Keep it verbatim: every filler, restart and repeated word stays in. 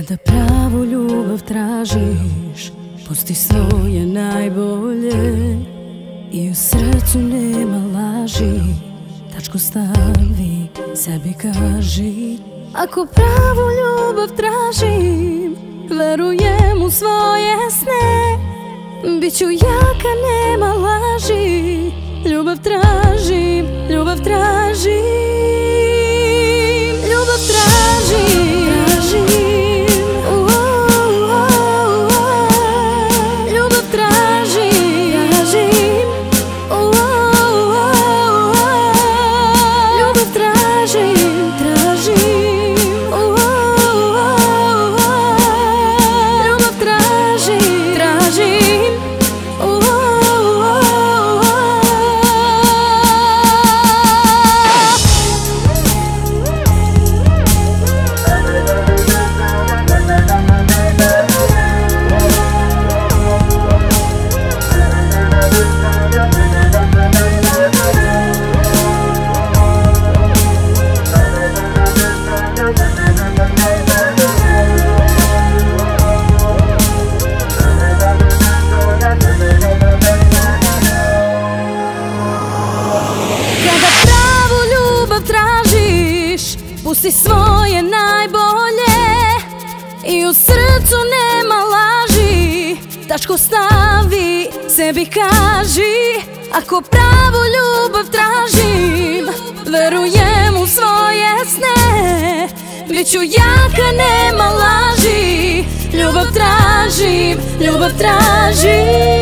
Kada pravu ljubav tražiš, pusti svoje najbolje i u srcu nema laži. Tačku stavi, sebi kaži. Ako pravu ljubav tražim, verujem u svoje sne. Biću jaka, nema laži. Ljubav tražim, ljubav tražim, ljubav tražim, tražim. Pusti svoje najbolje i u srcu nema laži. Tačku stavi, sebi kaži. Ako pravu ljubav tražim, verujem u svoje sne. Biću jaka, nema laži. Ljubav tražim, ljubav tražim.